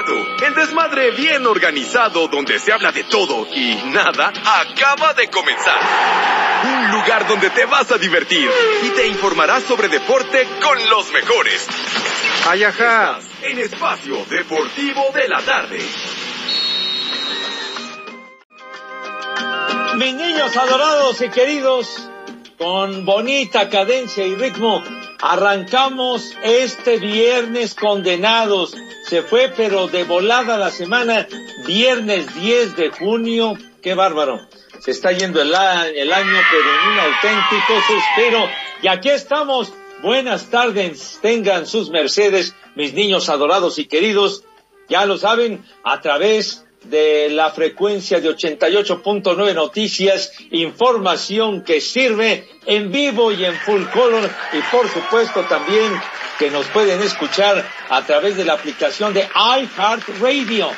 Exacto, el desmadre bien organizado donde se habla de todo y nada acaba de comenzar. Un lugar donde te vas a divertir y te informarás sobre deporte con los mejores. ¡Ay, ajá! En Espacio Deportivo de la Tarde. Mis niños adorados y queridos, con bonita cadencia y ritmo, arrancamos este viernes condenados. Se fue pero de volada la semana, viernes 10 de junio, qué bárbaro. Se está yendo el año, pero en un auténtico suspiro. Y aquí estamos. Buenas tardes, tengan sus mercedes, mis niños adorados y queridos. Ya lo saben, a través de la frecuencia de 88.9 Noticias, información que sirve en vivo y en full color, y por supuesto también que nos pueden escuchar a través de la aplicación de iHeartRadio,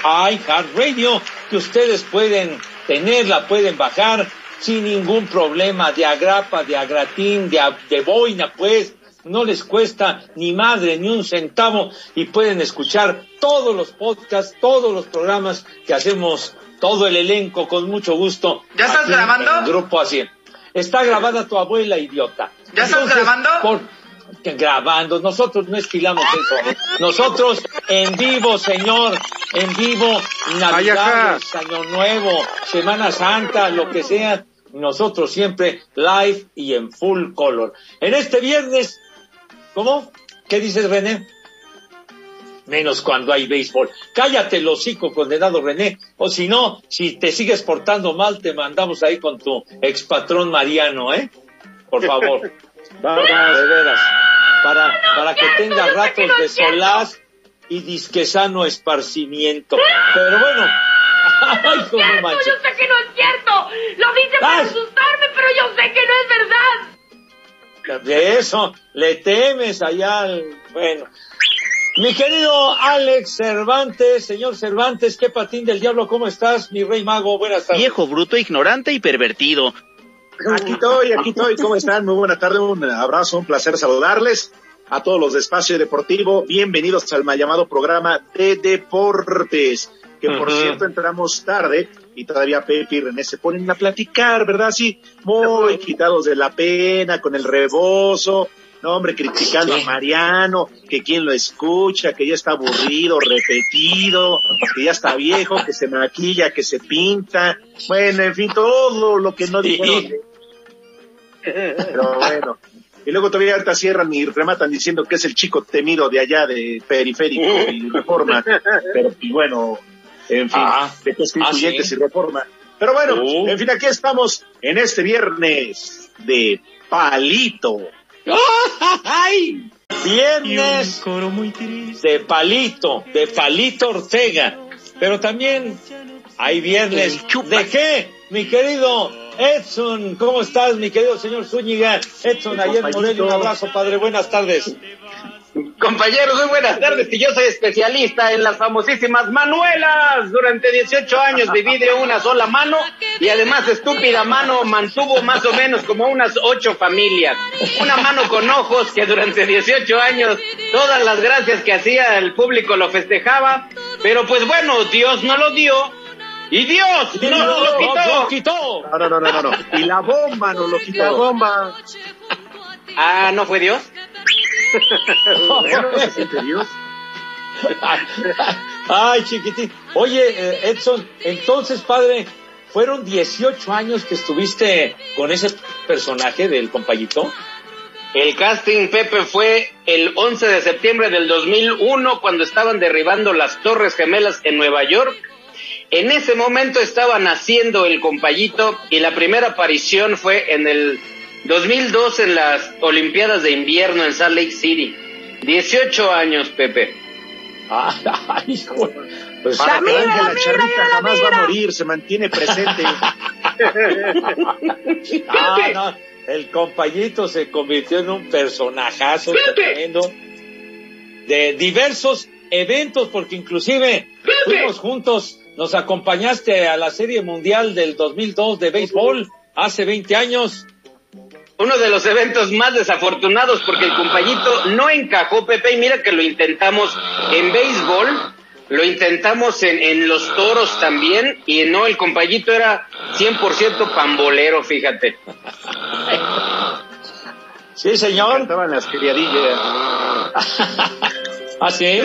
que ustedes pueden tenerla, pueden bajar sin ningún problema, de agrapa, de agratín, de boina, pues, no les cuesta ni madre, ni un centavo, y pueden escuchar todos los podcasts, todos los programas que hacemos, todo el elenco, con mucho gusto. ¿Ya estás grabando? En Grupo Así. Está grabada tu abuela, idiota. ¿Ya estás grabando? Grabando, nosotros no estilamos eso. Nosotros en vivo, señor, en vivo, Navidades, Año Nuevo, Semana Santa, lo que sea, nosotros siempre live y en full color. En este viernes, ¿cómo? ¿Qué dices, René? Menos cuando hay béisbol. Cállate el hocico, condenado René, o si no, si te sigues portando mal, te mandamos ahí con tu expatrón Mariano, por favor. Vamos, de veras, para que tenga ratos de solaz y disquesano esparcimiento. Pero bueno, ay, no manches. Yo sé que no es cierto. Lo dice para asustarme, pero yo sé que no es verdad. De eso le temes allá bueno. Mi querido Alex Cervantes, señor Cervantes, qué patín del diablo, ¿cómo estás, mi rey mago? Buenas tardes. Viejo, bruto, ignorante y pervertido. Aquí estoy, ¿cómo están? Muy buena tarde, un abrazo, un placer saludarles a todos los de Espacio Deportivo. Bienvenidos al mal llamado programa de deportes, que por cierto entramos tarde y todavía Pepe y René se ponen a platicar, ¿verdad? Sí, muy quitados de la pena, con el rebozo, no hombre, criticando a Mariano, que quién lo escucha, que ya está aburrido, repetido, que ya está viejo, que se maquilla, que se pinta, bueno, en fin, todo lo que no dijeron. Pero bueno, y luego todavía ahorita cierran y rematan diciendo que es el chico temido de allá de Periférico y Reforma, pero y bueno, en fin, de Constituyentes y Reforma. Pero bueno, en fin, aquí estamos en este viernes de Palito. ¡Ay! Viernes de Palito Ortega, pero también hay viernes ¿de qué? Mi querido Edson, ¿cómo estás, mi querido señor Zúñiga? Edson, ayer Morelia, un abrazo, padre, buenas tardes. Compañeros, muy buenas tardes, y yo soy especialista en las famosísimas manuelas. Durante 18 años viví de una sola mano y además estúpida mano mantuvo más o menos como unas 8 familias. Una mano con ojos que durante 18 años todas las gracias que hacía el público lo festejaba, pero pues bueno, Dios no lo dio y Dios no lo quitó. No. Y la bomba no lo quitó. La bomba. Ah, ¿no fue Dios? Bueno, se siente Dios. Ay, chiquitín. Oye, Edson, entonces, padre, ¿fueron 18 años que estuviste con ese personaje del compañito? El casting, Pepe, fue el 11 de septiembre del 2001, cuando estaban derribando las Torres Gemelas en Nueva York. En ese momento estaba naciendo el compayito y la primera aparición fue en el 2002 en las Olimpiadas de Invierno en Salt Lake City. 18 años, Pepe. Ay, hijo. Pues para que vean que la charrita jamás va a morir, se mantiene presente. No, el compayito se convirtió en un personajazo tremendo de diversos eventos, porque inclusive fuimos juntos, nos acompañaste a la Serie Mundial del 2002 de béisbol, hace 20 años. Uno de los eventos más desafortunados porque el compañito no encajó, Pepe, y mira que lo intentamos en béisbol. Lo intentamos en los toros también, y no, el compayito era 100% pambolero, fíjate. Sí, señor. Estaban las criadillas. ¿Ah, sí?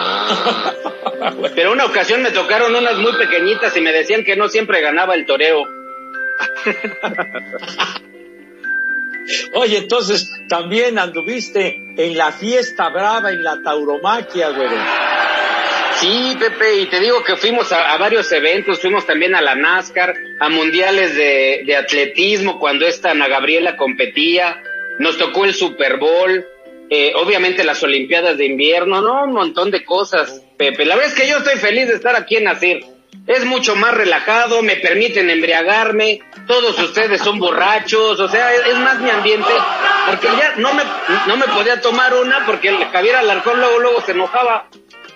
Pero una ocasión me tocaron unas muy pequeñitas y me decían que no siempre ganaba el toreo. Oye, entonces también anduviste en la fiesta brava, en la tauromaquia, güey. Sí, Pepe, y te digo que fuimos a varios eventos, fuimos también a la NASCAR, a mundiales de atletismo, cuando esta Ana Gabriela competía, nos tocó el Super Bowl, obviamente las Olimpiadas de invierno, no, un montón de cosas, Pepe. La verdad es que yo estoy feliz de estar aquí en Nacir. Es mucho más relajado, me permiten embriagarme, todos ustedes son borrachos, o sea, es más mi ambiente, porque ya no me podía tomar una porque el Javier Alarcón luego se enojaba.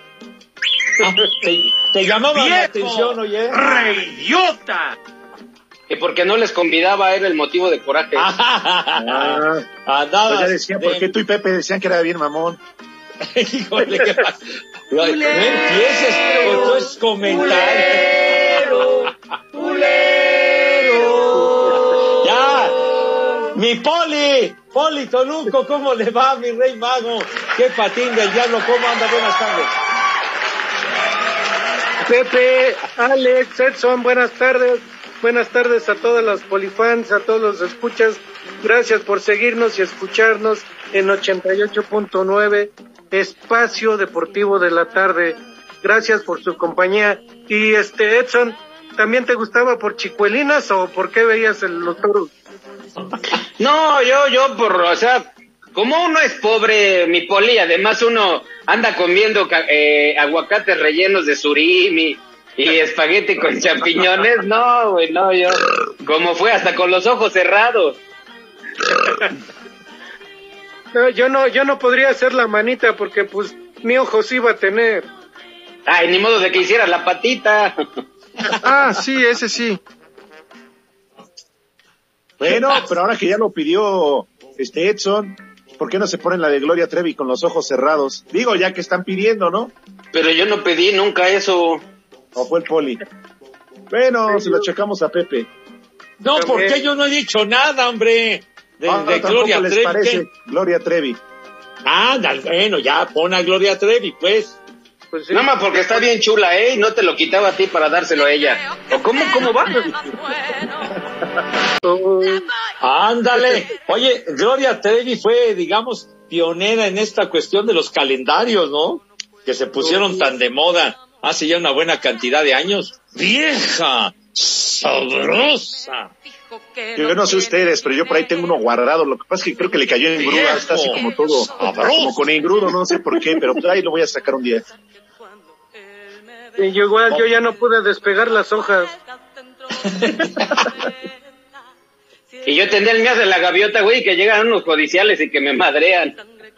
Te llamaba la atención, oye. ¡Reidiota! Que porque no les convidaba era el motivo de coraje. Andabas. Pues ya decían, ¿por qué tú y Pepe decían que era bien mamón? Híjole, ¿qué pasa? No empieces con tus comentarios. ¡Pulero! ¡Ya! ¡Mi Poli Toluco! ¿Cómo le va, mi rey mago? ¡Qué patín del diablo! ¿Cómo anda? Buenas tardes. Pepe, Alex, Edson, buenas tardes. Buenas tardes a todas las polifans, a todos los escuchas. Gracias por seguirnos y escucharnos en 88.9, Espacio Deportivo de la Tarde. Gracias por su compañía. Y Edson, ¿también te gustaba por chicuelinas o por qué veías los toros? No, yo o sea, como uno es pobre, mi Poli, además uno anda comiendo aguacates rellenos de surimi y espagueti con champiñones, no, güey, no, yo, como fue, hasta con los ojos cerrados. No, yo no podría hacer la manita porque pues mi ojo sí iba a tener. Ay, ni modo de que hicieras la patita. Ah, sí, ese sí. Bueno, pero ahora que ya lo pidió Edson, ¿por qué no se ponen la de Gloria Trevi con los ojos cerrados? Digo, ya que están pidiendo, ¿no? Pero yo no pedí nunca eso. ¿O fue el Poli? Bueno, se lo checamos a Pepe. No, porque yo no he dicho nada, hombre. De Gloria les Trevi. Parece ¿qué? Gloria Trevi. Bueno, ya pon a Gloria Trevi, pues. Pues sí. Nada más porque está bien chula, y no te lo quitaba a ti para dárselo a ella. ¿O cómo va? Ándale. Oye, Gloria Trevi fue, digamos, pionera en esta cuestión de los calendarios, ¿no? Que se pusieron tan de moda hace ya una buena cantidad de años. ¡Vieja! ¡Sabrosa! Yo no sé ustedes, pero yo por ahí tengo uno guardado. Lo que pasa es que creo que le cayó en engrudo, está así como todo, como con engrudo, no sé por qué, pero ahí lo voy a sacar un día. Y yo ya no pude despegar las hojas. Y yo tendría el mío de la gaviota, güey, que llegan unos judiciales y que me madrean.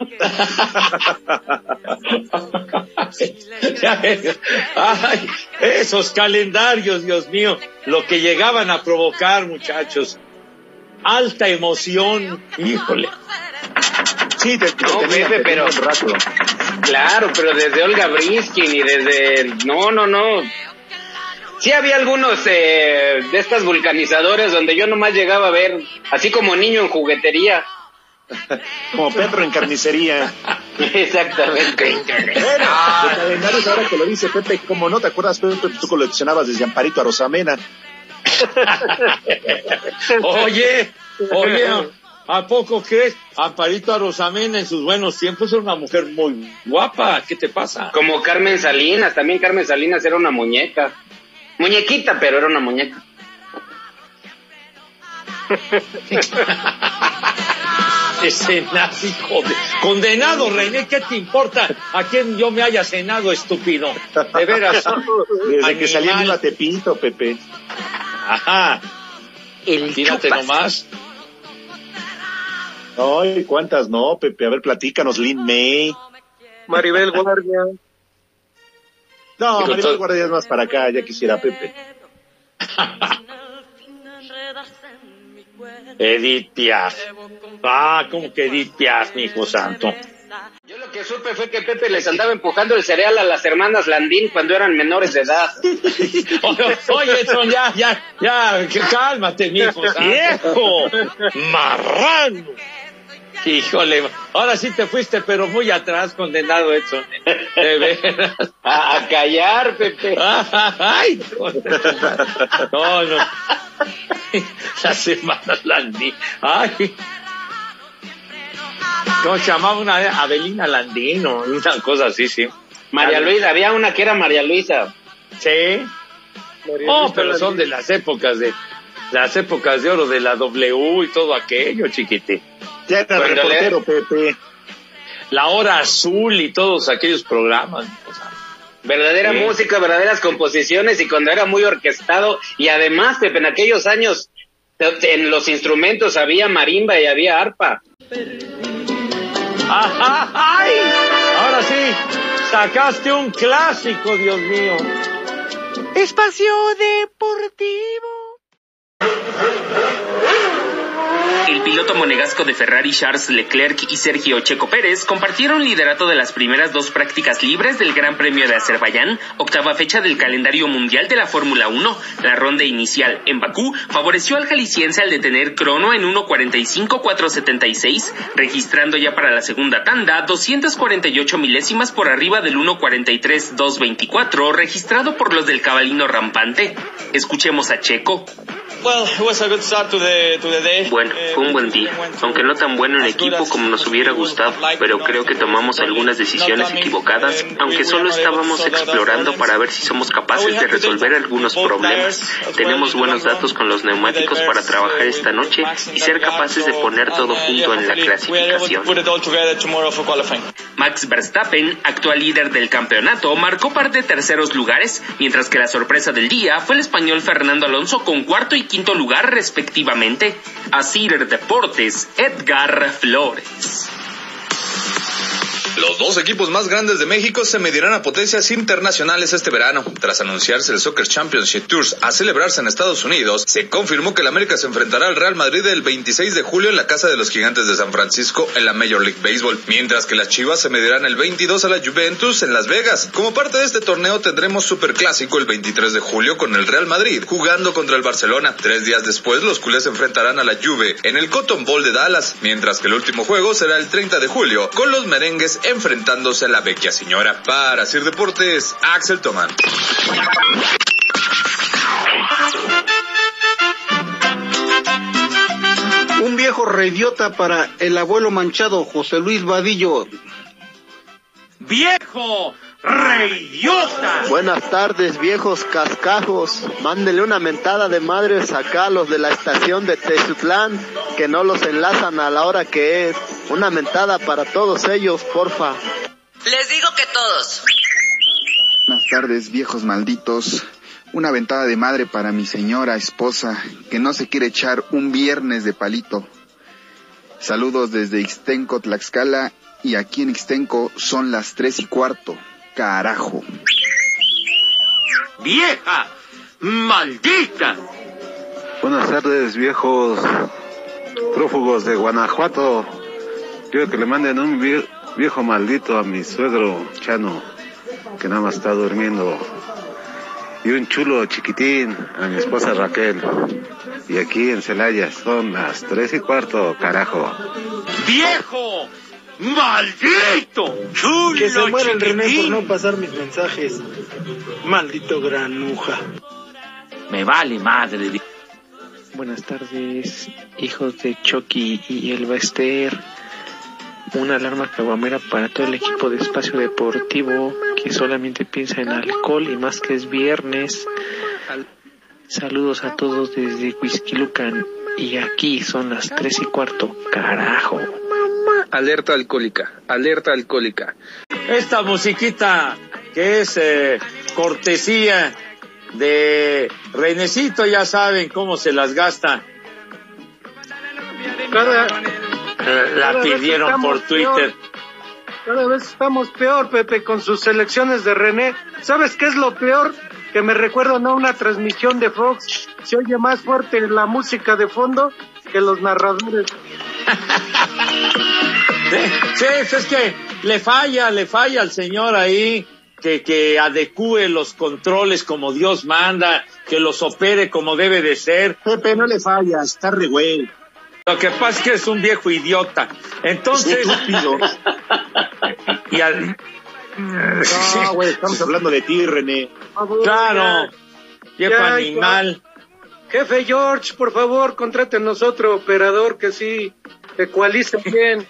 Ay, esos calendarios, Dios mío, lo que llegaban a provocar, muchachos. Alta emoción, híjole. Sí, No, Pepe, pero un rato. Claro, pero desde Olga Briskin y desde... No. Sí había algunos de estas vulcanizadores donde yo nomás llegaba a ver, así como niño en juguetería. Como Pedro en carnicería. Exactamente. Bueno, de calendarios, ahora que lo dice Pepe, como no te acuerdas, Pepe, tú coleccionabas desde Amparito a Rosamena. Oye, ¿a poco crees? Amparito Arosamena en sus buenos tiempos era una mujer muy guapa. ¿Qué te pasa? Como Carmen Salinas, también Carmen Salinas era una muñeca. Muñequita, pero era una muñeca. Ese nazi, joder. Condenado, René, ¿qué te importa a quién yo me haya cenado, estúpido? De veras. Desde que salí en la Tepito, Pepe. Ajá. Tírate nomás. Ay, ¿cuántas no, Pepe? A ver, platícanos, Lin May. Maribel Guardia. No, Maribel Guardia es más para acá, ya quisiera Pepe. Edith Piaf. ¿Cómo que Edith Piaf, mi hijo santo? Yo lo que supe fue que Pepe les andaba empujando el cereal a las hermanas Landín cuando eran menores de edad. Oye, Edson, ya, cálmate, mijo. ¡Viejo! ¡Marrano! Híjole, ahora sí te fuiste, pero muy atrás, condenado, Edson. De veras. A callar, Pepe. Ay, no. Las hermanas Landín. Ay. ¿Cómo se llamaba una vez? Abelina Landín o una cosa así, sí. María Luisa, había una que era María Luisa. Sí. Pero son de las épocas de oro de la W y todo aquello, chiquite. Ya era reportero, Pepe. La Hora Azul y todos aquellos programas. O sea, verdadera música, verdaderas composiciones, y cuando era muy orquestado, y además, Pepe, en aquellos años, en los instrumentos había marimba y había arpa. ¡Ajá! ¡Ay! Ahora sí, sacaste un clásico, Dios mío. Espacio Deportivo. El piloto monegasco de Ferrari Charles Leclerc y Sergio Checo Pérez compartieron liderato de las primeras dos prácticas libres del Gran Premio de Azerbaiyán, octava fecha del calendario mundial de la Fórmula 1. La ronda inicial en Bakú favoreció al jalisciense al detener crono en 1:45.476, registrando ya para la segunda tanda 248 milésimas por arriba del 1:43.224 registrado por los del cabalino rampante. Escuchemos a Checo. Bueno, fue un buen día, aunque no tan bueno en equipo como nos hubiera gustado, pero creo que tomamos algunas decisiones equivocadas, aunque solo estábamos explorando para ver si somos capaces de resolver algunos problemas. Tenemos buenos datos con los neumáticos para trabajar esta noche y ser capaces de poner todo junto en la clasificación. Max Verstappen, actual líder del campeonato, marcó par de terceros lugares, mientras que la sorpresa del día fue el español Fernando Alonso con cuarto y quinto lugar respectivamente. Asir Deportes, Edgar Flores. Los dos equipos más grandes de México se medirán a potencias internacionales este verano. Tras anunciarse el Soccer Championship Tours a celebrarse en Estados Unidos, se confirmó que el América se enfrentará al Real Madrid el 26 de julio en la casa de los Gigantes de San Francisco en la Major League Baseball, mientras que las Chivas se medirán el 22 a la Juventus en Las Vegas. Como parte de este torneo tendremos Superclásico el 23 de julio con el Real Madrid jugando contra el Barcelona. 3 días después los culés se enfrentarán a la Juve en el Cotton Bowl de Dallas, mientras que el último juego será el 30 de julio con los merengues enfrentándose a la Vecchia Señora. Para Sir Deportes, Axel Tomán. Un viejo reidiota para el abuelo manchado, José Luis Vadillo. ¡Viejo reidiota! Buenas tardes, viejos cascajos. Mándele una mentada de madres acá a los de la estación de Tezutlán, que no los enlazan a la hora que es. Una mentada para todos ellos, porfa. Les digo que todos. Buenas tardes, viejos malditos. Una ventada de madre para mi señora esposa, que no se quiere echar un viernes de palito. Saludos desde Ixtenco, Tlaxcala, y aquí en Ixtenco son las 3:15. Carajo. ¡Vieja! ¡Maldita! Buenas tardes, viejos prófugos de Guanajuato. Quiero que le manden un viejo maldito a mi suegro Chano, que nada más está durmiendo. Y un chulo chiquitín a mi esposa Raquel. Y aquí en Celaya son las 3:15, carajo. ¡Viejo! ¡Maldito! ¡Chulo! Que se muera el chiquitín! René por no pasar mis mensajes. Maldito granuja. Me vale madre. Buenas tardes, hijos de Chucky y el Bester. Una alarma caguamera para todo el equipo de Espacio Deportivo que solamente piensa en alcohol y más que es viernes. Saludos a todos desde Huixquilucan y aquí son las 3:15, carajo. Alerta alcohólica, alerta alcohólica. Esta musiquita que es cortesía de Renecito, ya saben cómo se las gasta. La pidieron por Twitter. Cada vez estamos peor, Pepe, con sus selecciones de René. ¿Sabes qué es lo peor? Que me recuerdan a una transmisión de Fox. Se oye más fuerte la música de fondo que los narradores. Sí, es que le falla al señor ahí, que adecúe los controles como Dios manda, que los opere como debe de ser. Pepe, no le falla, está re güey. Lo que pasa es que es un viejo idiota. Entonces... No, güey, estamos hablando de ti, René. Claro, viejo animal. Jefe George, por favor, contrátenos otro operador que sí ecualice bien.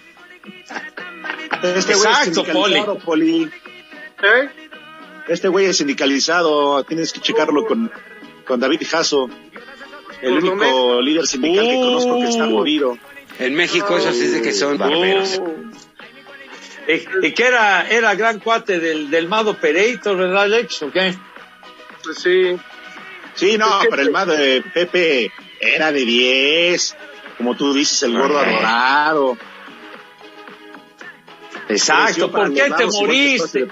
Exacto, Poli. ¿Eh? Este güey es sindicalizado, tienes que checarlo con David Jasso, el único líder sindical que conozco que está morido. En México esos sí de que son barberos. ¿Y que era gran cuate del Mad Operator, verdad, Alex? ¿O qué? Pues sí. Sí, no, pero el Mad de Pepe era de 10, como tú dices, el gordo adorado. Exacto, ¿por qué te moriste?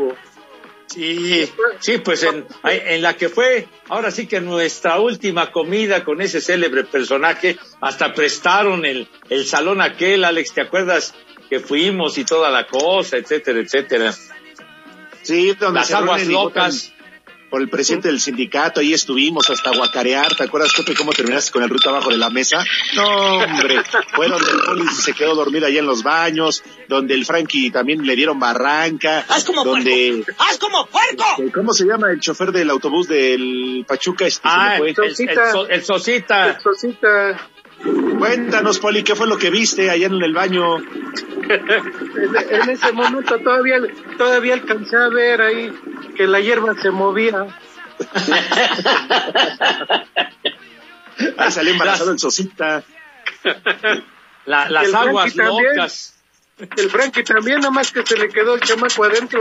Sí, pues en la que fue, ahora sí que nuestra última comida con ese célebre personaje, hasta prestaron el salón aquel, Alex, ¿te acuerdas? Que fuimos y toda la cosa, etcétera, etcétera. Sí, donde las aguas locas. Por el presidente del sindicato, ahí estuvimos hasta guacarear. ¿Te acuerdas, Pepe, cómo terminaste con el ruto abajo de la mesa? No, hombre, fue donde el Poli se quedó dormido allá en los baños, donde el Frankie también le dieron barranca. ¡Haz como puerco! ¡Haz como puerco! ¿Cómo se llama el chofer del autobús del Pachuca? El Sosita. El Sosita. Cuéntanos, Poli, ¿qué fue lo que viste allá en el baño? En ese momento todavía alcancé a ver ahí que la hierba se movía. Ahí salió embarazado el Sosita. Las aguas locas. El Frankie también, nomás que se le quedó el chamaco adentro.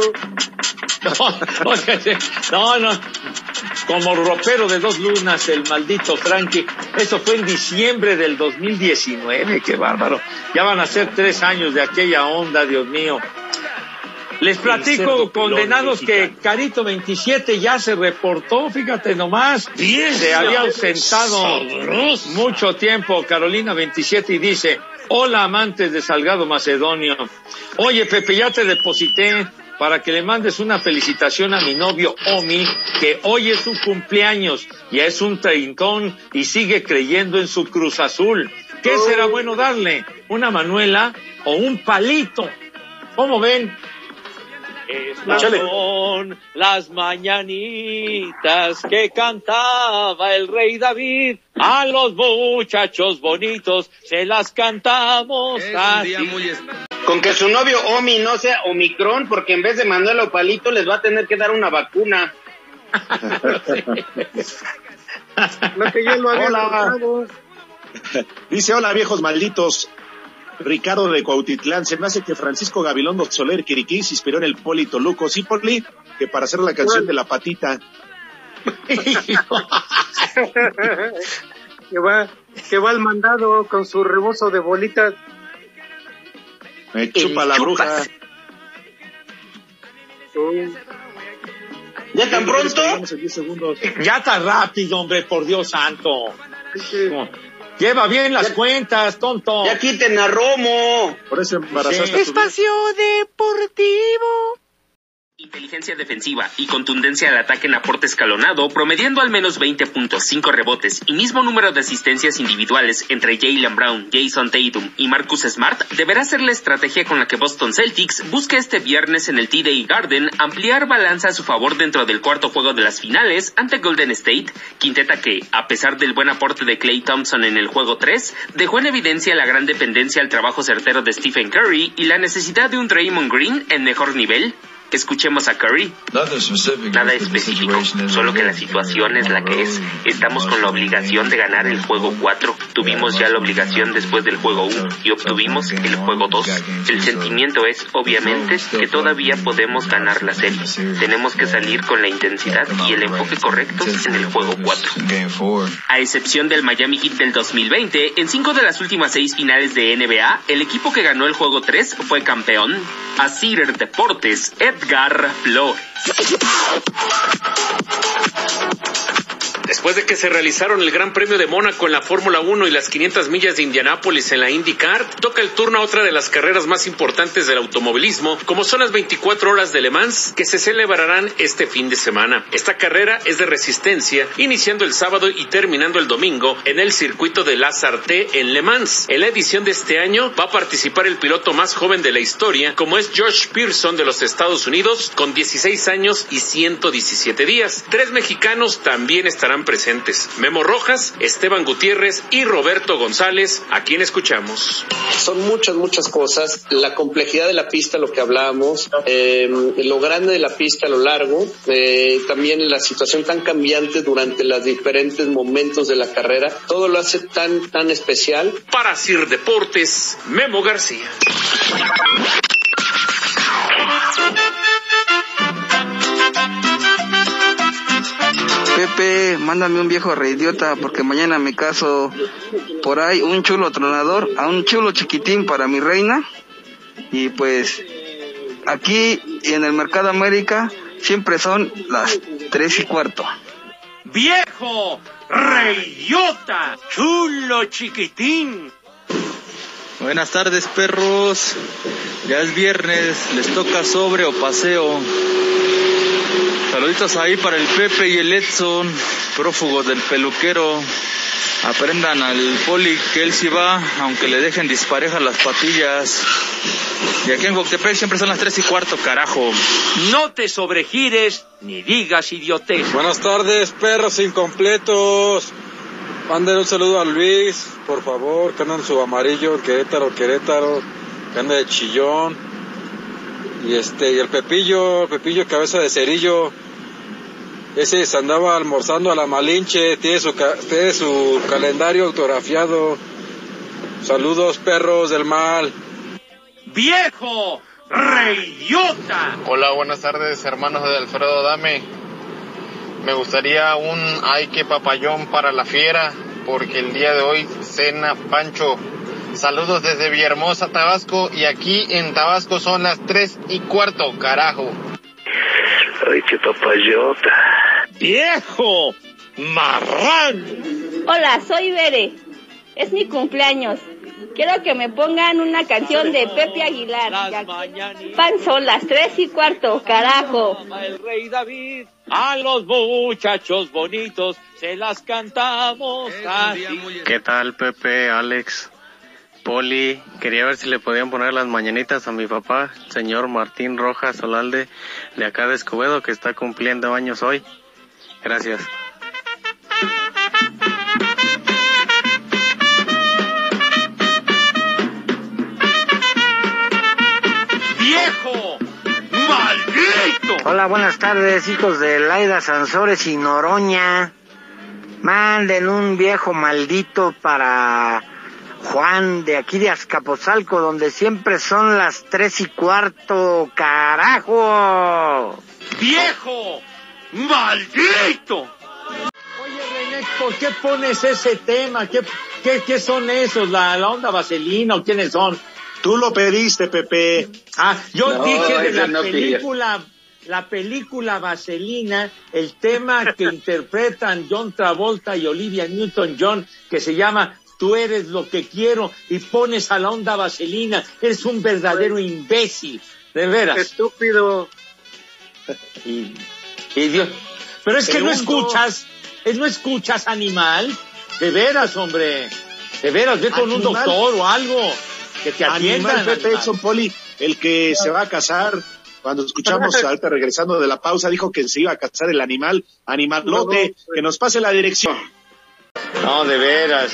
No, como ropero de 2 lunas, el maldito Frankie. Eso fue en diciembre del 2019, qué bárbaro. Ya van a ser 3 años de aquella onda, Dios mío. Les platico, condenados, que Carito 27 ya se reportó, fíjate nomás. Se había ausentado mucho tiempo Carolina 27 y dice: hola, amantes de Salgado Macedonio. Oye, Pepe, ya te deposité para que le mandes una felicitación a mi novio Omi, que hoy es su cumpleaños, ya es un treintón y sigue creyendo en su Cruz Azul. ¿Qué será bueno darle? ¿Una manuela o un palito? ¿Cómo ven? Estas son las mañanitas que cantaba el rey David. A los muchachos bonitos se las cantamos así. Con que su novio Omi no sea Omicron, porque en vez de Manuela o Palito les va a tener que dar una vacuna. No, que ya lo había logrado. Dice: hola, viejos malditos. Ricardo de Cuautitlán, se me hace que Francisco Gabilondo Soler Quiriquí se inspiró en el Poli Toluco. Sí, Poli, que para hacer la canción de la patita. que va al mandado con su rebozo de bolitas. Me chupa la bruja. ¿Ya tan pronto? Ya tan rápido, hombre, por Dios santo. Lleva bien las cuentas, tonto. Ya quiten a Romo. Por eso embarazaste. Espacio Deportivo. Inteligencia defensiva y contundencia al ataque en aporte escalonado, promediando al menos 20.5 rebotes y mismo número de asistencias individuales entre Jaylen Brown, Jason Tatum y Marcus Smart, deberá ser la estrategia con la que Boston Celtics busque este viernes en el TD Garden ampliar balanza a su favor dentro del cuarto juego de las finales ante Golden State, quinteta que, a pesar del buen aporte de Klay Thompson en el juego 3, dejó en evidencia la gran dependencia al trabajo certero de Stephen Curry y la necesidad de un Draymond Green en mejor nivel. Escuchemos a Curry. Nada específico, solo que la situación es la que es. Estamos con la obligación de ganar el juego 4. Tuvimos ya la obligación después del juego 1 y obtuvimos el juego 2. El sentimiento es, obviamente, que todavía podemos ganar la serie. Tenemos que salir con la intensidad y el enfoque correcto en el juego 4. A excepción del Miami Heat del 2020, en 5 de las últimas 6 finales de NBA, el equipo que ganó el juego 3 fue campeón. A Cider Deportes, Edgar Flores. Después de que se realizaron el Gran Premio de Mónaco en la Fórmula 1 y las 500 millas de Indianápolis en la IndyCar, toca el turno a otra de las carreras más importantes del automovilismo, como son las 24 horas de Le Mans, que se celebrarán este fin de semana. Esta carrera es de resistencia, iniciando el sábado y terminando el domingo en el circuito de Lazarte en Le Mans. En la edición de este año va a participar el piloto más joven de la historia, como es George Pearson de los Estados Unidos, con 16 años y 117 días. 3 mexicanos también estarán presentes: Memo Rojas, Esteban Gutiérrez y Roberto González, a quien escuchamos. Son muchas cosas, la complejidad de la pista, lo que hablábamos, lo grande de la pista, lo largo, también la situación tan cambiante durante los diferentes momentos de la carrera, todo lo hace tan especial. Para Sir Deportes, Memo García. Pepe, mándame un viejo reidiota porque mañana me caso. Por ahí un chulo tronador, a un chulo chiquitín para mi reina. Y pues aquí en el Mercado América siempre son las 3:15. ¡Viejo reidiota! ¡Chulo chiquitín! Buenas tardes, perros. Ya es viernes, les toca sobre o paseo. Saluditos ahí para el Pepe y el Edson, prófugos del peluquero. Aprendan al Poli que él sí va, aunque le dejen disparejas las patillas. Y aquí en Huautepec siempre son las 3:15, carajo. No te sobregires ni digas idiotez. Buenas tardes, perros incompletos. Manden un saludo a Luis, por favor, que anda en su amarillo, Querétaro, que anda de chillón. Y el Pepillo cabeza de cerillo. Ese se andaba almorzando a la Malinche, tiene su calendario autografiado. Saludos, perros del mal. ¡Viejo reidiota! Hola, buenas tardes, hermanos de Alfredo Adame. Me gustaría un ay que papayón para la fiera, porque el día de hoy cena Pancho. Saludos desde Villahermosa, Tabasco, y aquí en Tabasco son las 3:15, carajo. Ay, qué papayota. ¡Viejo marrano! Hola, soy Bere. Es mi cumpleaños. Quiero que me pongan una canción de Pepe Aguilar. Pan son las 3:15, carajo. El rey David, a los muchachos bonitos se las cantamos así. ¿Qué tal, Pepe, Alex, Poli? Quería ver si le podían poner las mañanitas a mi papá, señor Martín Rojas Solalde, de acá de Escobedo, que está cumpliendo años hoy. Gracias. ¡Viejo maldito! Hola, buenas tardes, hijos de Laida Sansores y Noroña. Manden un viejo maldito para Juan, de aquí de Azcapotzalco, donde siempre son las 3:15, carajo. ¡Viejo maldito! Oye, René, ¿por qué pones ese tema? ¿Qué son esos? ¿La onda vaselina o quiénes son? Tú lo pediste, Pepe. Yo dije de la película Vaselina, el tema que interpretan John Travolta y Olivia Newton-John, que se llama Tú eres lo que quiero, y pones a la onda vaselina. Eres un verdadero imbécil, de veras. Estúpido. Dios. Pero es que no escuchas, animal. De veras, hombre. De veras, ve con un doctor o algo que te atiendan. Animal, Pepe Edson Poli, el que se va a casar. Cuando escuchamos ahorita regresando de la pausa, dijo que se iba a casar el animalote, que nos pase la dirección. No, de veras.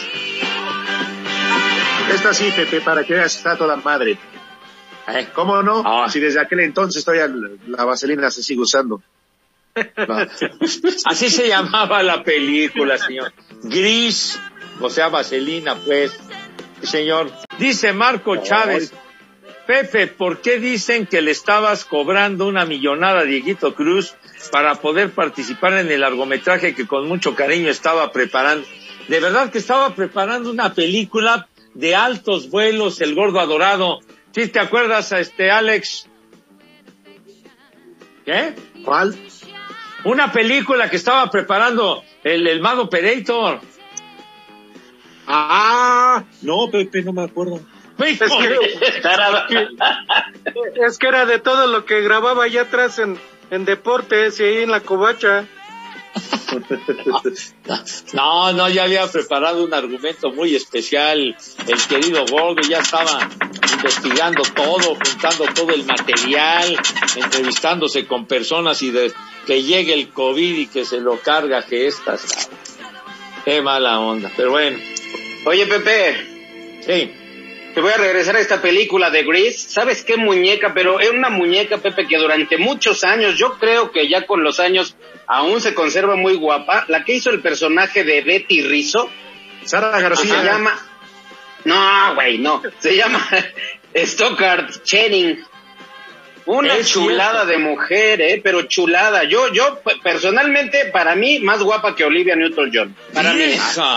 Esta sí, Pepe, para que veas, está toda madre. ¿Cómo no? Si desde aquel entonces todavía la vaselina se sigue usando. No. Así se llamaba la película, señor. Gris, o sea, vaselina, pues. Señor. Dice Marco Chávez: Pepe, ¿por qué dicen que le estabas cobrando una millonada a Dieguito Cruz para poder participar en el largometraje que con mucho cariño estaba preparando? De verdad que estaba preparando una película de altos vuelos, El Gordo Adorado. ¿Sí te acuerdas, Alex? ¿Qué? ¿Cuál? Una película que estaba preparando El mago Operator. No, Pepe, no me acuerdo. Es que era de todo lo que grababa allá atrás en deportes y ahí en la covacha. No, ya había preparado un argumento muy especial. El querido Gordo ya estaba investigando todo, juntando todo el material, entrevistándose con personas y que llegue el COVID y que se lo carga, que estas. Qué mala onda, pero bueno. Oye, Pepe. Sí. Te voy a regresar a esta película de Grease. ¿Sabes qué muñeca? Pero es una muñeca, Pepe, que durante muchos años, yo creo que ya con los años aún se conserva muy guapa. La que hizo el personaje de Betty Rizzo. Sara García. Se llama... No, güey, no. Se llama Stockard Channing. Una chulada de mujer, pero chulada. Yo personalmente, para mí, más guapa que Olivia Newton-John. Para mí.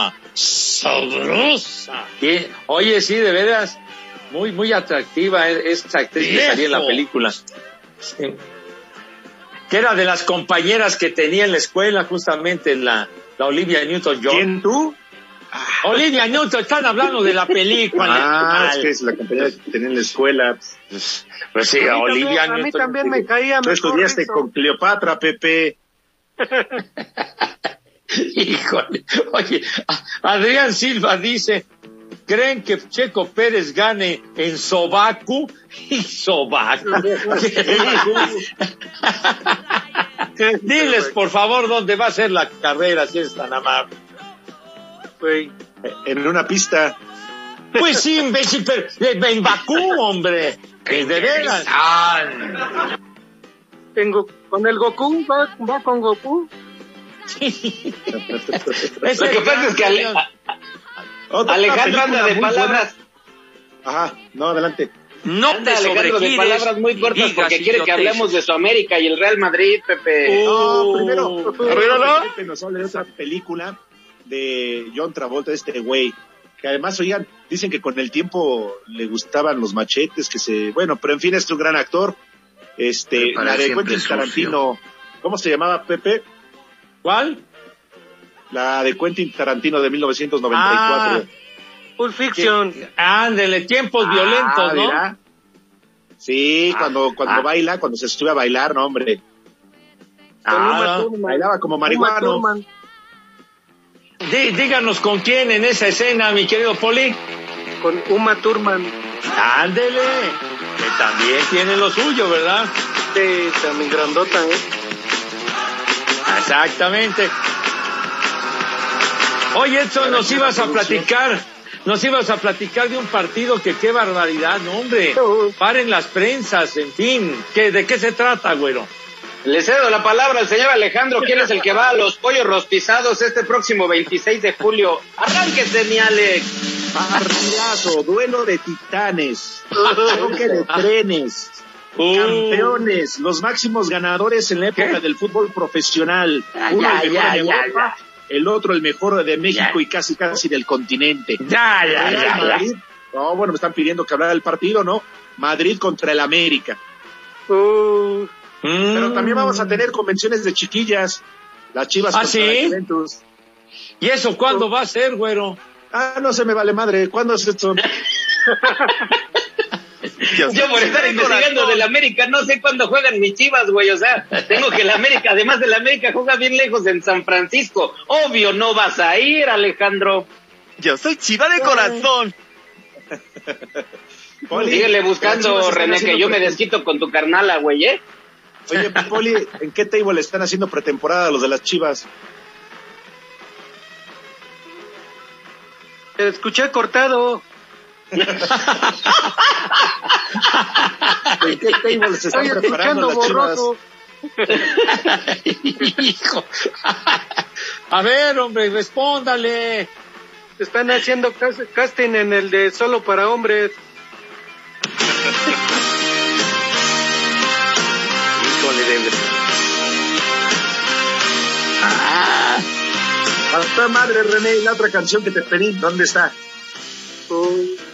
Sabrosa. Oye, sí, de veras, muy atractiva esta actriz que salía en la película. Sí. Que era de las compañeras que tenía en la escuela, justamente la Olivia Newton-John. ¿Quién, tú? Olivia Newton, están hablando de la película. Es que es la compañera que tenía en la escuela. Pues sí, Olivia Newton. A mí también me caía mejor. Tú estudiaste con Cleopatra, Pepe. Híjole, oye, Adrián Silva dice, ¿creen que Checo Pérez gane en Sobaku? Y Sobaku. Diles, por favor, dónde va a ser la carrera, si es tan amable. En una pista. Pues sí, imbécil, pero en Bakú, hombre. Que de veras. Con el Goku, va con Goku. Sí. Lo que pasa es que Alejandro anda de palabras. Ajá, no, adelante. No te Alejandro de palabras muy cortas porque quiere que hablemos de su América y el Real Madrid, Pepe. No, primero Pepe nos habla de otra película de John Travolta, este güey, que además, oigan, dicen que con el tiempo le gustaban los machetes, pero en fin, es un gran actor. La de Quentin Tarantino, ¿cómo se llamaba, Pepe? ¿Cuál? La de Quentin Tarantino de 1994. Pulp Fiction. Ándele, tiempos violentos, ¿no? Mira. Sí, cuando baila, cuando se sube a bailar, no, hombre. Bailaba como marihuano. Díganos con quién en esa escena, mi querido Poli. Con Uma Thurman. Ándele, que también tiene lo suyo, ¿verdad? Sí, también grandota, Exactamente. Oye, Edson, nos ibas a platicar de un partido que qué barbaridad, no, hombre. Paren las prensas, en fin. ¿De qué se trata, güero? Le cedo la palabra al señor Alejandro, ¿quién es el que va a los pollos rostizados este próximo 26 de julio? Arránquese, mi Alex. Partidazo, duelo de titanes, choque de trenes, campeones, los máximos ganadores en la época del fútbol profesional. Uno el mejor de Europa, el otro el mejor de México y casi del continente. Madrid. No, bueno, me están pidiendo que hablara del partido, ¿no? Madrid contra el América. Pero también vamos a tener convenciones de chiquillas. Las Chivas contra la Juventus. ¿Y eso cuándo va a ser, güero? No se me vale madre. ¿Cuándo es esto? Yo por estar investigando del América no sé cuándo juegan mis Chivas, güey. O sea, tengo que el América, además del América, juega bien lejos en San Francisco. Obvio no vas a ir, Alejandro. Yo soy Chiva de corazón. Síguele buscando, René, que yo me desquito con tu carnala, güey, ¿eh? Oye, Poli, ¿en qué table están haciendo pretemporada los de las Chivas? Te escuché cortado. ¿En qué table se están preparando las borroso. Chivas? Hijo. A ver, hombre, respóndale. Están haciendo casting en el de Solo para Hombres. Hasta madre, René, la otra canción que te pedí, ¿dónde está?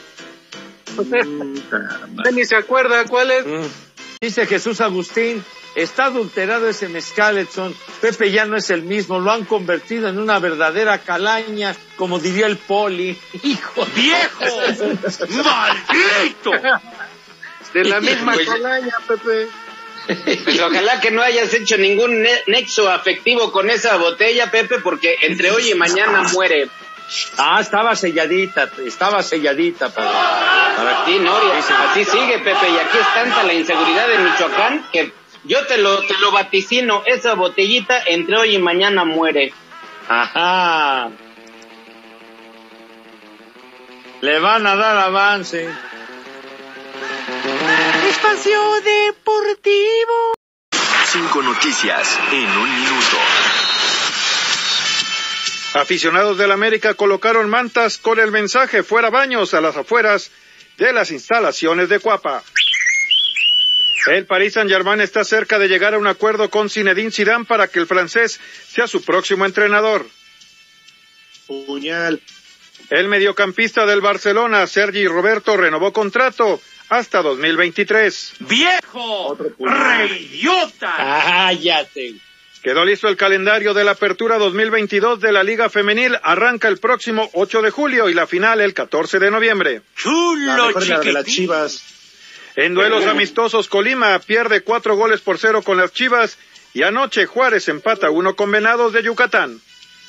Ni se acuerda cuál es. Dice Jesús Agustín, está adulterado ese mezcal, Edson. Pepe ya no es el mismo, lo han convertido en una verdadera calaña, como diría el Poli. ¡Hijo viejo! ¡Maldito! De la misma calaña, Pepe. Pues ojalá que no hayas hecho ningún nexo afectivo con esa botella, Pepe, porque entre hoy y mañana muere. Estaba selladita para ti, no, así sigue, Pepe, y aquí es tanta la inseguridad de Michoacán que yo te lo vaticino, esa botellita entre hoy y mañana muere. Ajá. Le van a dar avance. Espacio Deportivo. 5 noticias en un minuto. Aficionados del América colocaron mantas con el mensaje "fuera baños" a las afueras de las instalaciones de Cuapa. El Paris Saint-Germain está cerca de llegar a un acuerdo con Zinedine Zidane para que el francés sea su próximo entrenador. Puñal. El mediocampista del Barcelona, Sergi Roberto, renovó contrato hasta 2023. ¡Viejo! ¡Reidiota! ¡Cállate! Quedó listo el calendario de la Apertura 2022 de la Liga Femenil. Arranca el próximo 8 de julio y la final el 14 de noviembre. ¡Chulo, chiquitín! De las Chivas. En duelos amistosos, Colima pierde 4-0 con las Chivas y anoche Juárez empata 1 con Venados de Yucatán.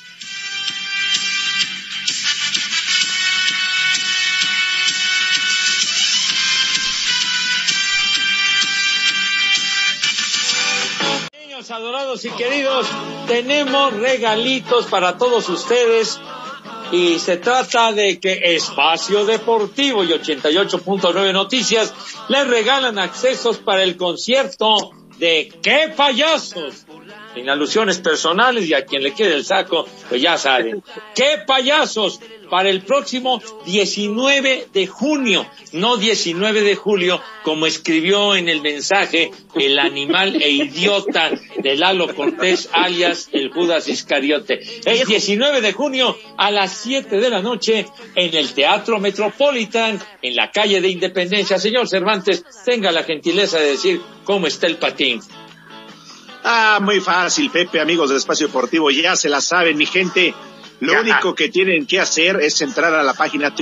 Adorados y queridos, tenemos regalitos para todos ustedes y se trata de que Espacio Deportivo y 88.9 Noticias les regalan accesos para el concierto de ¡Qué payasos! Sin alusiones personales, y a quien le quede el saco, pues ya saben. ¡Qué payasos! Para el próximo 19 de junio, no 19 de julio, como escribió en el mensaje el animal e idiota de Lalo Cortés, alias el Judas Iscariote. Es 19 de junio a las 7 de la noche en el Teatro Metropolitan, en la calle de Independencia. Señor Cervantes, tenga la gentileza de decir cómo está el patín. Muy fácil, Pepe, amigos del Espacio Deportivo, ya se la saben, mi gente. Lo único que tienen que hacer es entrar a la página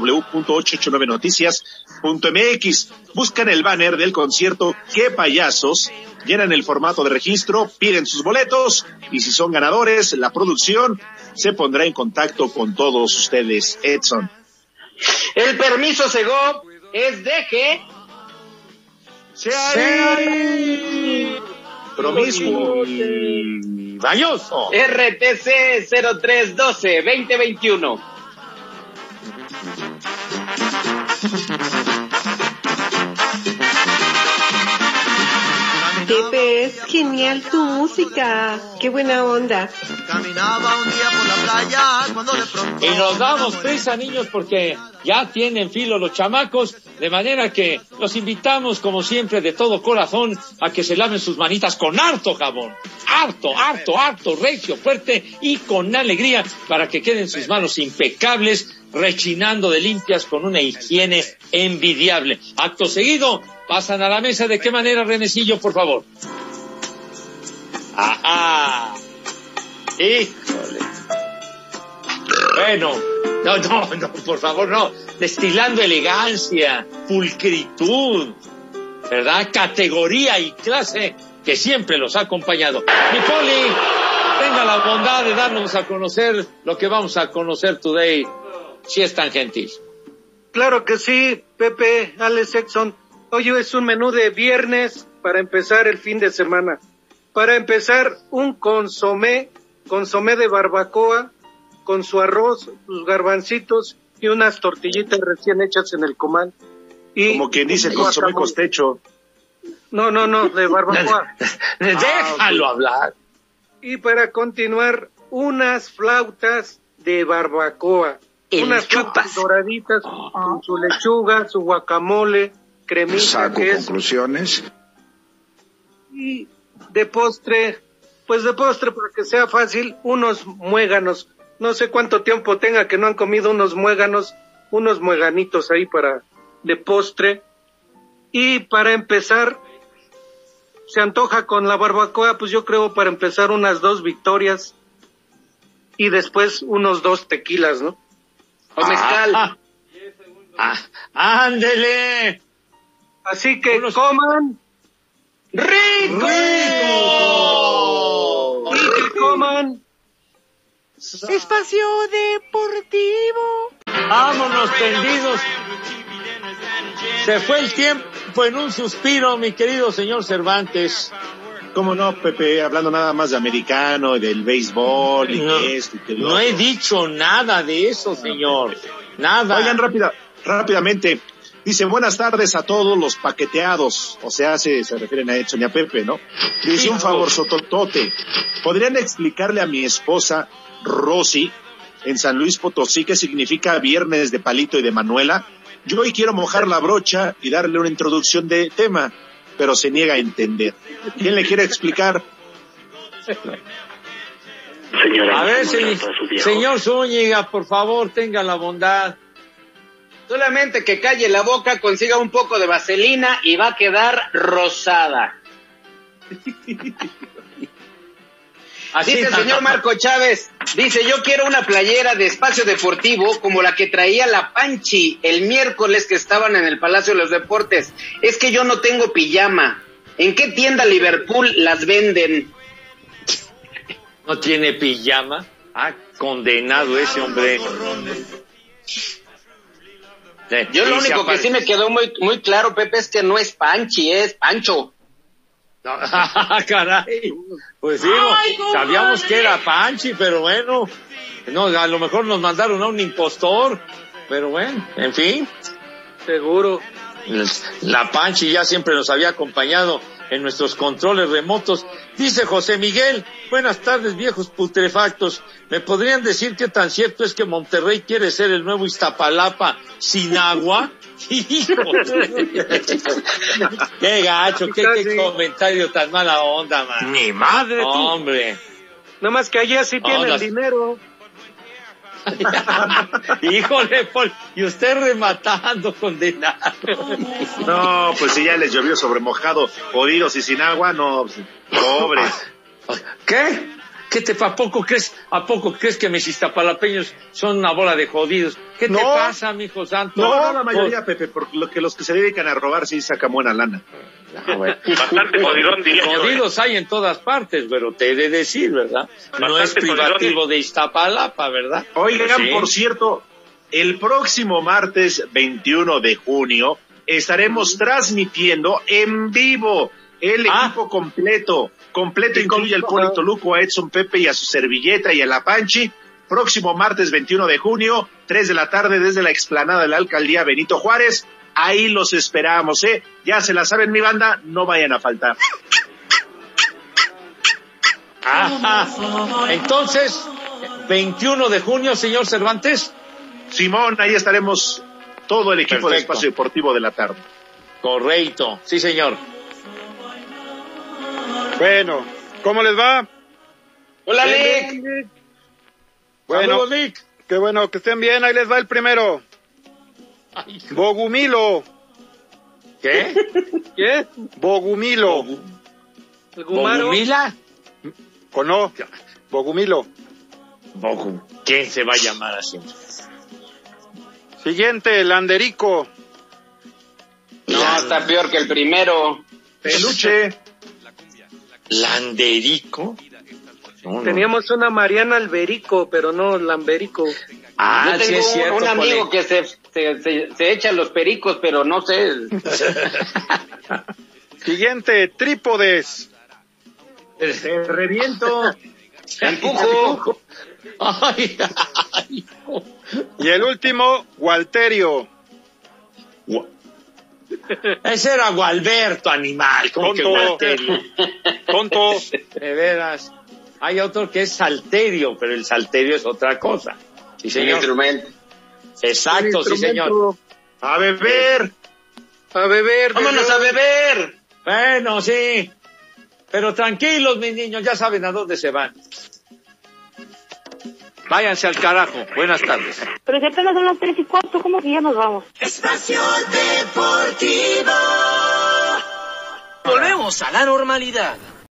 www.889noticias.mx. Buscan el banner del concierto ¡Qué payasos! Llenan el formato de registro, piden sus boletos y si son ganadores, la producción se pondrá en contacto con todos ustedes. Edson. El permiso Segov es de que promiscuo Dañoso. RTC 0312-2021. Pepe, es genial tu música. Qué buena onda. Caminaba un día por la playa cuando de pronto... Y nos damos prisa, niños, porque ya tienen filo los chamacos, de manera que los invitamos, como siempre, de todo corazón, a que se laven sus manitas con harto jabón. Harto, recio, fuerte y con alegría, para que queden sus manos impecables, rechinando de limpias con una higiene envidiable. Acto seguido, pasan a la mesa. ¿De qué manera, Renecillo, por favor? ¡Ajá! ¡Híjole! Bueno, no, por favor, no. Destilando elegancia, pulcritud, ¿verdad? Categoría y clase que siempre los ha acompañado. Mi Poli, tenga la bondad de darnos a conocer lo que vamos a conocer today, si es tan gentil. Claro que sí, Pepe, Alex, Exxon. Hoy es un menú de viernes para empezar el fin de semana. Para empezar, un consomé de barbacoa, con su arroz, sus garbancitos y unas tortillitas recién hechas en el comal. Y como quien dice consomé costecho. No, de barbacoa. Déjalo hablar. Y para continuar, unas flautas de barbacoa. Unas flautas doraditas con su lechuga, su guacamole, cremita. Saco conclusiones. Y de postre para que sea fácil, unos muéganos. No sé cuánto tiempo tenga que no han comido unos mueganitos ahí de postre. Y para empezar, se antoja con la barbacoa, pues yo creo para empezar unas 2 victorias y después unos 2 tequilas, ¿no? O mezcal. ¡Ándele! Así que coman ¡rico! Y que coman Espacio Deportivo. Vámonos tendidos. Se fue el tiempo en un suspiro, mi querido señor Cervantes. ¿Cómo no, Pepe? Hablando nada más de americano y del béisbol y esto y que lo No he dicho nada de eso, señor. Nada. Oigan, rápidamente. Dice, buenas tardes a todos los paqueteados. O sea, se refieren a Edson y a Pepe, ¿no? Dice, un favor, sototote. ¿Podrían explicarle a mi esposa, Rosy, en San Luis Potosí, qué significa viernes de Palito y de Manuela? Yo hoy quiero mojar la brocha y darle una introducción de tema, pero se niega a entender. ¿Quién le quiere explicar? A ver, señor Zúñiga, por favor, tenga la bondad. Solamente que calle la boca, consiga un poco de vaselina y va a quedar rosada. Dice el señor Marco Chávez, dice, yo quiero una playera de Espacio Deportivo como la que traía la Panchi el miércoles que estaban en el Palacio de los Deportes. Es que yo no tengo pijama. ¿En qué tienda Liverpool las venden? ¿No tiene pijama? Condenado ese hombre. Yo lo único que sí me quedó muy claro, Pepe, es que no es Panchi, es Pancho. Caray, pues sí, sabíamos que era Panchi, pero bueno, no, a lo mejor nos mandaron a un impostor, pero bueno, en fin. Seguro. La Panchi ya siempre nos había acompañado en nuestros controles remotos. Dice José Miguel, buenas tardes viejos putrefactos, ¿me podrían decir qué tan cierto es que Monterrey quiere ser el nuevo Iztapalapa sin agua? Qué gacho, qué comentario tan mala onda, man. Mi madre, tú. Hombre. Nada más que allá sí tiene el dinero. Híjole, Paul, y usted rematando, condenado. No, pues si ya les llovió sobre mojado, jodidos y sin agua, no, pobres. ¿Qué? ¿A poco crees que mis iztapalapeños son una bola de jodidos? ¿Qué te pasa, mijo santo? No, la mayoría, Pepe, porque los que se dedican a robar sí sacan buena lana. Bastante jodidón, diría yo. Jodidos hay en todas partes, pero te he de decir, ¿verdad? No es privativo de Iztapalapa, ¿verdad? Oigan, sí. Por cierto, el próximo martes 21 de junio estaremos transmitiendo en vivo el equipo completo incluye al Polito Luco, a Edson Pepe y a su servilleta y a la Panchi. Próximo martes 21 de junio, 3 de la tarde desde la explanada de la Alcaldía Benito Juárez. Ahí los esperamos, Ya se la saben, mi banda, no vayan a faltar. Entonces, 21 de junio, señor Cervantes. Simón, ahí estaremos todo el equipo de Espacio Deportivo de la tarde. Correcto, sí, señor. Bueno, ¿cómo les va? Hola, Nick. Bueno, saludos, Nick. Qué bueno que estén bien, ahí les va el primero. Bogumilo. ¿Qué? Bogumilo. ¿Bogumila? No, Bogumilo. ¿Quién se va a llamar así? Siguiente, Landerico. No, está peor que el primero. Peluche. ¿Landerico? No. Teníamos una Mariana Alberico, pero no Lamberico. Yo tengo sí es cierto, un amigo que se echa los pericos, pero no sé. Siguiente, Trípodes. Te reviento. Empujo. Y el último, Walterio. Ese era Gualberto, animal. Tonto. De veras. Hay otro que es Salterio, pero el Salterio es otra cosa. Sí, señor. Instrumento. Exacto, sí, señor. A beber. Vámonos a beber. Bueno, sí. Pero tranquilos, mis niños, ya saben a dónde se van. Váyanse al carajo. Buenas tardes. Pero si apenas son las 3:15, ¿cómo que ya nos vamos? Espacio Deportivo. Volvemos a la normalidad.